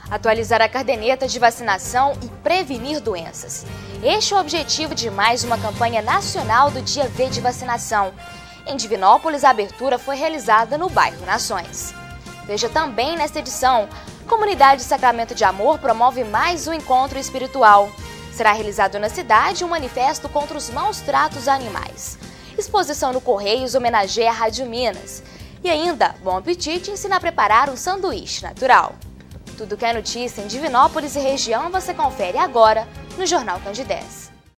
atualizar a caderneta de vacinação e prevenir doenças. Este é o objetivo de mais uma campanha nacional do Dia V de vacinação. Em Divinópolis, a abertura foi realizada no bairro Nações. Veja também nesta edição, Comunidade Sacramento de Amor promove mais um encontro espiritual. Será realizado na cidade um manifesto contra os maus tratos a animais. Exposição no Correios homenageia a Rádio Minas. E ainda, Bom Apetite ensina a preparar um sanduíche natural. Tudo que é notícia em Divinópolis e região você confere agora no Jornal Candidez.